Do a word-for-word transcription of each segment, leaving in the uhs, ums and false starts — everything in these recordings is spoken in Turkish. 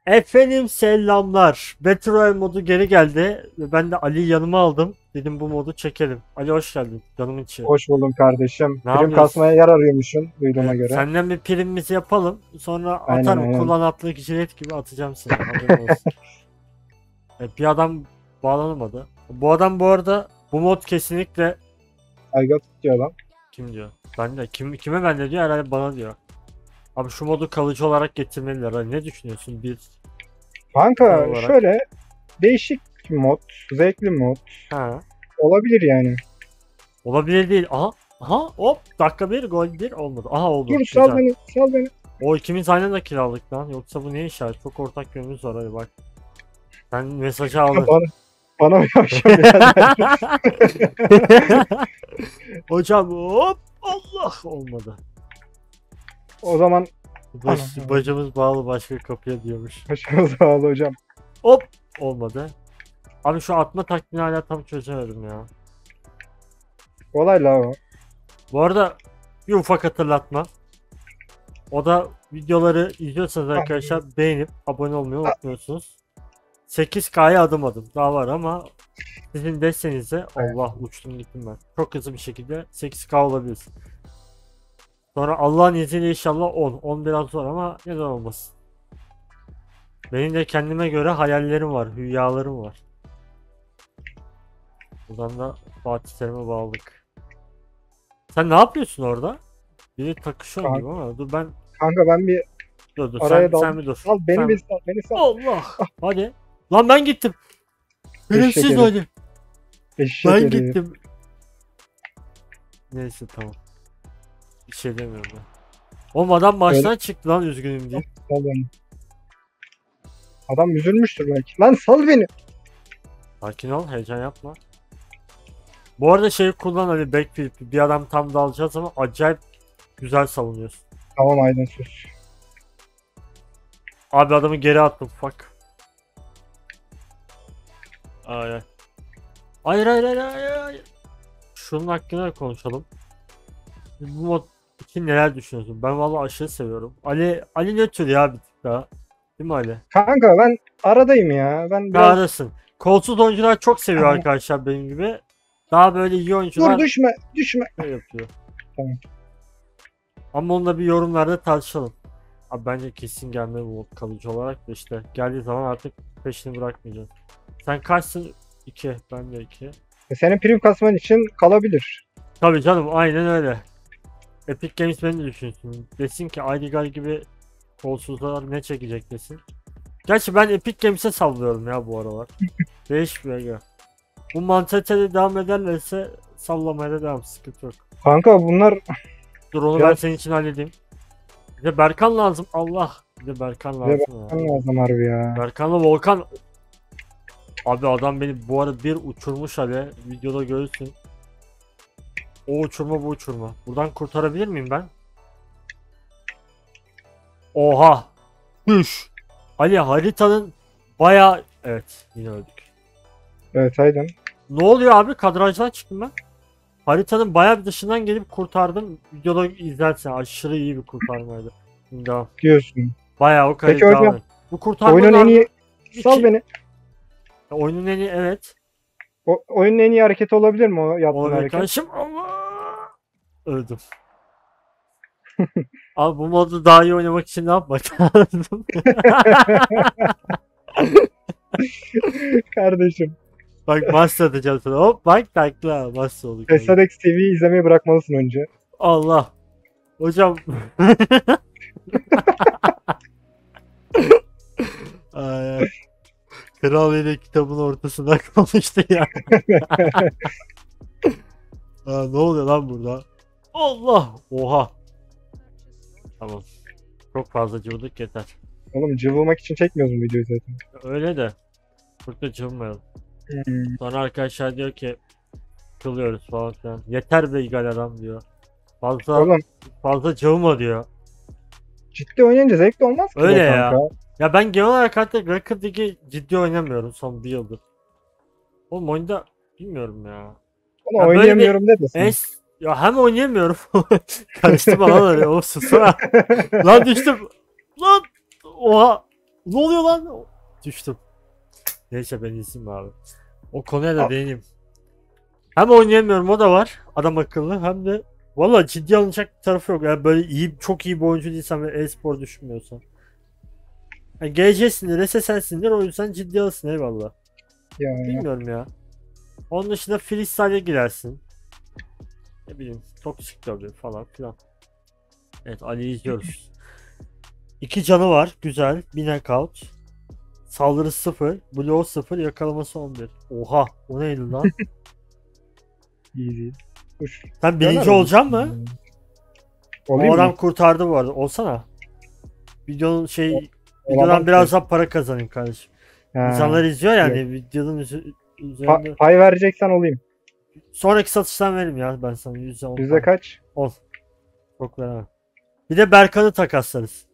Efendim selamlar. Battle Royale modu geri geldi ve ben de Ali'yi yanıma aldım. Dedim bu modu çekelim. Ali hoş geldin canımın içi. Hoş buldum kardeşim. Ne Prim yapıyorsun? kasmaya yer arıyormuşsun duyduğuma Evet, göre. senden bir primimizi yapalım. Sonra Aynen atarım. aynen. Kullan atlık jilet gibi atacağım seni. Haberin olsun. Evet, bir adam bağlanamadı. Bu adam bu arada bu mod kesinlikle Aygat diyor lan. kim diyor? Ben de kim kime ben de diyor herhalde bana diyor. Abi şu modu kalıcı olarak getirmeliler. Hani ne düşünüyorsun bir şey Kanka olarak? şöyle değişik mod, zevkli mod Ha. olabilir yani. Olabilir değil. Aha. Aha hop dakika bir gol bir olmadı. Aha oldu. Dur Güzel. sal beni, sal beni. O ikimiz aynı anda kiralık lan. Yoksa bu ne işaret? Çok ortak yönümüz var hadi bak. Sen mesajı aldın. Bana, bana mı yapacağım birader? Hocam hop Allah olmadı. O zaman Baş, Anam. bacımız bağlı başka kapıya diyormuş. başımıza bağlı hocam. Hop olmadı. Abi şu atma taktiğini hala tam çözemedim ya. Kolay la o. Bu arada bir ufak hatırlatma. O da videoları izliyorsanız arkadaşlar beğenip abone olmayı unutmuyorsunuz. sekiz K'ya adım adım daha var ama sizin desteğinizle Allah uçtum gittim ben. Çok hızlı bir şekilde sekiz K olabiliriz. Sonra Allah'ın izniyle inşallah on. on biraz zor ama neden olmasın. Benim de kendime göre hayallerim var, hülyalarım var. Buradan da Fatih Terim'e bağladık. Sen ne yapıyorsun orada? Biri takışıyor gibi ama dur ben Kanka ben bir dur dur araya sen, daldım. sen bir dur. Sal beni Sen- bir sal, beni sal. Allah. Hadi. Lan ben gittim. Eşek Şerefsiz herif. hadi. Eşek Ben herif. gittim. Neyse tamam. Bir şey demiyorum ben. Oğlum adam baştan çıktı lan üzgünüm diye. Sal beni. Adam üzülmüştür belki. Lan sal beni. Sakin ol, heyecan yapma. Bu arada şey kullan hani backflip bir adam tam dalacağız ama acayip güzel savunuyorsun. Tamam Aydın sus. Abi adamı geri attım fuck. Ay ay. Hayır hayır hayır hayır hayır. Şunun hakkında konuşalım. Bu mod için neler düşünüyorsun? Ben vallahi aşırı seviyorum. Ali Ali ne tür ya bir tık daha. Değil mi Ali? Kanka ben aradayım ya. Ben biraz... Arasın. Kolsuz oyuncular çok seviyor arkadaşlar benim gibi. Daha böyle iyi oyuncular Dur düşme, düşme. şey yapıyor. Tamam. Ama onu da bir yorumlarda tartışalım. Abi bence kesin gelmeli bu kalıcı olarak da işte geldiği zaman artık peşini bırakmayacağız. Sen kaçsın? iki. Ben de iki. E, Senin prim kasman için kalabilir. Tabii canım aynen öyle. Epic Games beni de düşünsün. Desin ki I D G gibi kolsuzlar ne çekecek desin. Gerçi ben Epic Games'e sallıyorum ya bu aralar. Değişmiyor ya. Bu mantalitede devam ederlerse sallamaya da devam, sıkıntı yok. Kanka bunlar Dur onu Ya- ben senin için halledeyim. Bir de Berkan lazım Allah. Bir de Berkan bize lazım ya. bakman lazım harbi ya. Berkan'la Volkan. Abi adam beni bu arada bir uçurmuş hadi. Videoda görürsün. O uçurma bu uçurma. Buradan kurtarabilir miyim ben? Oha. Düş. Ali haritanın baya evet yine öldük. Evet Aydın. Ne oluyor abi? Kadrajdan çıktım ben. Haritanın bayağı bir dışından gelip kurtardım. Videoda izlersen aşırı iyi bir kurtarmaydı. Şimdi devam. Diyorsun. Bayağı o kadar Peki hocam, devam et. Bu kurtarmalar Oyunun en iyi... İki- Sal beni. oyunun en iyi evet. O, oyunun en iyi hareketi olabilir mi o yaptığın Olabilir hareket? kardeşim ama öldüm. Abi bu modu daha iyi oynamak için ne yapmak lazım? Kardeşim. Bak master atacağım sana. Hop bak takla master olduk. Pesadex T V'yi izlemeyi bırakmalısın önce. Allah. Hocam. Ay, ay. Kral yine kitabın ortasında konuştu ya. Aa, ne oluyor lan burada? Allah. Oha. Tamam. Çok fazla cıvıdık yeter. Oğlum cıvılmak için çekmiyoruz mu videoyu zaten? Öyle de. Çok da cıvımayalım. Hmm. Sonra arkadaşlar diyor ki kılıyoruz falan filan. Yeter be İgal adam diyor. Fazla Oğlum fazla cıvıma diyor. ciddi oynayınca zevkli olmaz ki Öyle be ya. kanka. Ya ben genel olarak artık Rocket League'i ciddi oynamıyorum son bir yıldır. Oğlum oyunda bilmiyorum ya. Onu Ya böyle oynayamıyorum ne desin? Es ya hem oynayamıyorum. Karıştı bana öyle. O susana. Lan düştüm. Lan. Oha. Ne oluyor lan? Düştüm. Neyse ben izleyeyim abi. O konuya da Al. değineyim. Hem oynayamıyorum o da var. Adam akıllı hem de valla ciddi alınacak bir tarafı yok. Yani böyle iyi, çok iyi bir oyuncu değilsen ve e-spor düşünmüyorsan. Yani G C'sindir, S S N'sindir o yüzden ciddi alırsın eyvallah. Ya. Bilmiyorum ya. Onun dışında freestyle'e girersin. Ne bileyim toksik tabii falan filan. Evet Ali'yi izliyoruz. İki canı var. Güzel. Bir knockout. Saldırı sıfır. Blow sıfır. Yakalaması on bir. Oha. O neydi lan? İyi değil. Uş. Sen birinci Döner olacaksın olur. mı? Olayım O adam mı? kurtardı bu arada. Olsana. Videonun şey videodan Olamam biraz ki. daha para kazanayım kardeşim. Ha. İnsanlar izliyor yani videonun üzü- üzerinde. Pa- pay vereceksen olayım. Sonraki satıştan veririm ya ben sana yüzde on. Yüzde kaç? on. Çok veremem. Bir de Berkan'ı takaslarız.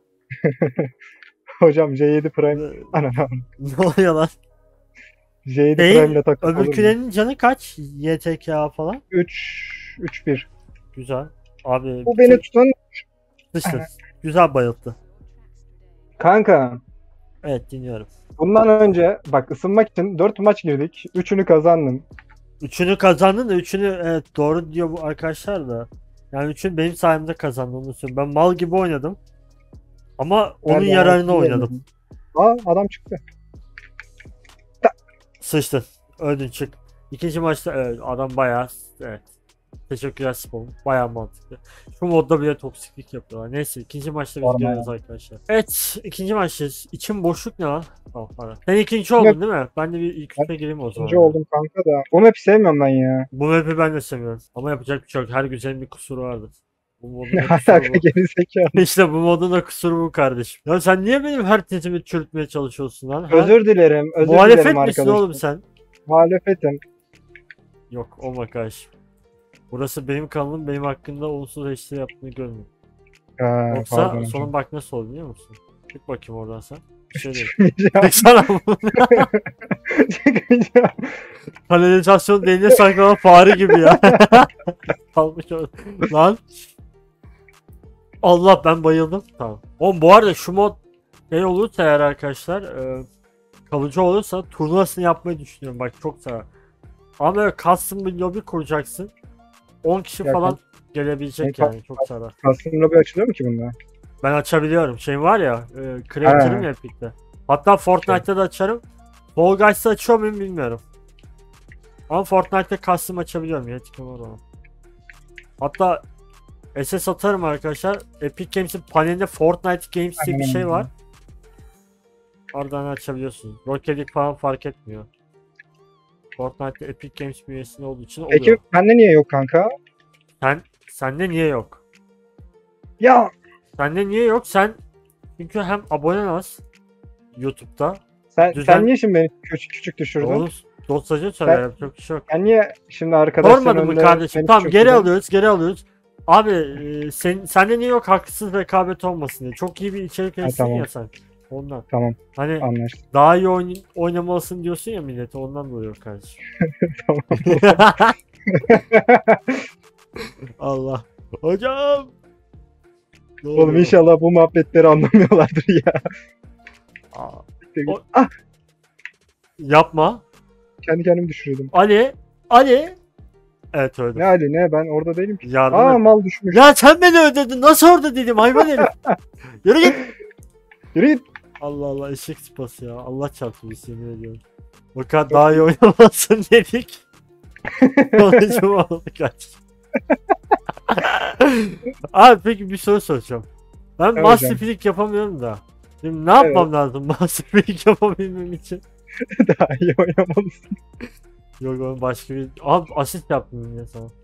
Hocam J yedi Prime. Ana. Ne oluyor lan? J yedi Değil, Prime ile takıl olur mu? öbürkülerin canı kaç? Y T K falan. üç üç bir. Güzel. Abi Bu beni tutan dıştı. Güzel bayılttı. kanka. Evet dinliyorum. Bundan önce bak ısınmak için dört maç girdik. üçünü kazandım. Üçünü kazandın da üçünü evet doğru diyor bu arkadaşlar da. Yani üçünü benim sayemde kazandım onu söyleyeyim. Ben mal gibi oynadım. Ama onun Ben de yararına altı oynadım. Aa adam çıktı. Sıçtın. Öldün çık. İkinci maçta evet, adam bayağı evet. Teşekkürler Spawn. Bayağı mantıklı. Şu modda bile toksiklik yapıyorlar. Neyse ikinci maçta biz Sorma görüyoruz arkadaşlar. Evet ikinci maçtayız. İçim boşluk ne lan? Tamam pardon. Sen ikinci oldun değil mi? Ben de bir ilk üçe gireyim o zaman. İkinci oldum kanka da. Bu map'i sevmiyorum ben ya. Bu map'i ben de seviyorum. Ama yapacak bir şey yok. Her güzelin bir kusuru vardır. Bu modun Ne da kusuru alaka bu. gerizekalı. İşte bu modun da kusuru bu kardeşim. Ya sen niye benim her tezimi çürütmeye çalışıyorsun lan? Ha? Özür dilerim. Özür Muhalefet dilerim misin arkadaşlar. oğlum sen? Muhalefetim. Yok olma kardeşim. Burası benim kanalım, benim hakkında olumsuz eleştiri yaptığını görmüyorum. Ha, Yoksa pardon hocam. sonun bak nasıl oldu biliyor musun? Çık bakayım oradan sen. Bir şey değil. Çıkmayacağım. Baksana bunu. Çıkmayacağım. Kanalizasyon deliğine saklanan fare gibi ya. Kalmış orada. Lan. Allah ben bayıldım. Tamam. Oğlum bu arada şu mod şey olursa eğer arkadaşlar e, kalıcı olursa turnuvasını yapmayı düşünüyorum. Bak çok sarar. Ama böyle custom bir lobi kuracaksın. on kişi Ya falan gelebilecek ben- yani çok sarar. Custom lobby açılıyor mu ki bunda? Ben açabiliyorum. Şey var ya, e, creator'ım Ha. ya Epic'te. Hatta Fortnite'ta da açarım. Fall Guys'ta açıyor muyum bilmiyorum. Ama Fortnite'ta custom açabiliyorum. Yetkim var ona. Hatta S S atarım arkadaşlar. Epic Games'in panelinde Fortnite Games diye bir şey var. Oradan açabiliyorsunuz. Rocket League falan fark etmiyor. Fortnite'da Epic Games üyesinde olduğu için oluyor. Peki bende niye yok kanka? Sen, sende niye yok? Ya Sende niye yok? Sen çünkü hem abonen az YouTube'da. sen, Düzen- sen niye şimdi beni küçük küçük düşürdün? Oğlum dostacı söylerim çok bir şey yok. Ben niye şimdi arkadaşların Sormadım mı önünde kardeşim? beni Tamam geri küçülttün? alıyoruz geri alıyoruz. Abi e, sen, sende niye yok haksız rekabet olmasın diye. Çok iyi bir içerik Ha, üretsin tamam. ya sen. Ondan. Tamam Hani anlaştık. daha iyi oyn oynamalısın diyorsun ya millete ondan dolayı yok kardeşim. Tamam. Allah. Hocam. Ne Oğlum oluyor? inşallah bu muhabbetleri anlamıyorlardır ya. Aa, O- O- Ah yapma. kendi kendimi düşürüyordum. Ali. Ali. Evet öldüm. Ne Ali ne ben orada değilim ki. Yardım Aa et. mal düşmüş. Ya sen beni öldürdün. Nasıl orada dedim hayvan herif. Yürü git. Yürü git. Allah Allah eşek sıpası ya. Allah çarpsın biz yemin ediyorum. O kadar daha iyi oynamasın dedik. Sonucu oldu kaç. Abi peki bir soru soracağım. Ben Evet Master hocam. Flick yapamıyorum da. Şimdi ne yapmam lazım Master Flick yapabilmem için? Daha iyi oynamalısın. Yok onun başka bir... Abi asist yaptım ya sana.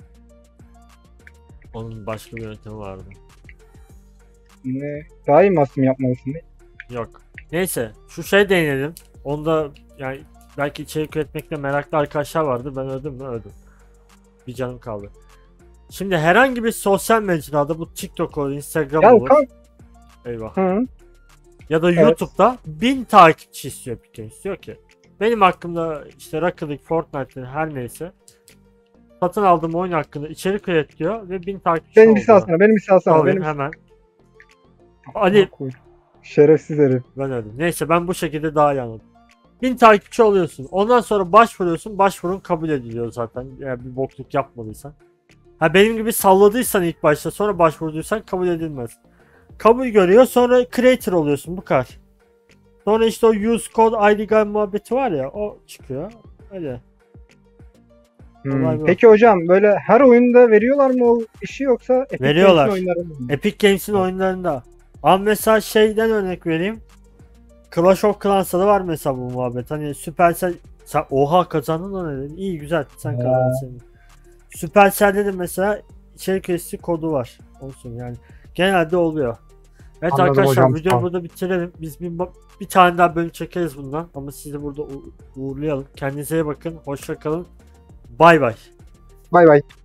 Onun başka bir yöntemi vardı. Ne? Daha iyi masum yapmalısın değil mi? Yok. Neyse şu şey deneyelim. Onda yani belki içerik üretmekte meraklı arkadaşlar vardı. Ben öldüm mü öldüm. Bir canım kaldı. Şimdi herhangi bir sosyal mecrada bu TikTok olur, Instagram Ya olur. kanka. Eyvah. Hı. Ya da Evet. YouTube'da bin takipçi istiyor Epic Games. Diyor ki benim hakkımda işte Rocket League, Fortnite'ın her neyse satın aldığım oyun hakkında içerik üret diyor ve bin takipçi Benim oldu. bir salsana, benim bir salsana. Alayım Benim hemen. Ali Koy. Şerefsiz herif. Ben öyle. Neyse ben bu şekilde daha iyi anladım. Bin takipçi oluyorsun. Ondan sonra başvuruyorsun. Başvurun kabul ediliyor zaten. Eğer bir bokluk yapmadıysan. Ha benim gibi salladıysan ilk başta sonra başvurduysan kabul edilmez. Kabul görüyor sonra creator oluyorsun bu kadar. Sonra işte o use code I D guide muhabbeti var ya o çıkıyor. Öyle. Hmm, Olay bu. Peki hocam böyle her oyunda veriyorlar mı o işi yoksa Epic Veriyorlar. Games'in oyunlarında mı? Epic Games'in oyunlarında. Ama mesela şeyden örnek vereyim. Clash of Clans'ta da var mesela bu muhabbet. Hani Supercell sen oha kazandın o ne dedin? İyi güzel sen kazandın senin. Supercell'de de mesela içerik üyesi kodu var. Olsun yani. Genelde oluyor. Evet Anladım arkadaşlar hocam, videoyu tamam. burada bitirelim. Biz bir, bir tane daha bölüm çekeriz bundan. Ama sizi burada u- uğurlayalım. Kendinize iyi bakın. Hoşça kalın. Bay bay. Bay bay.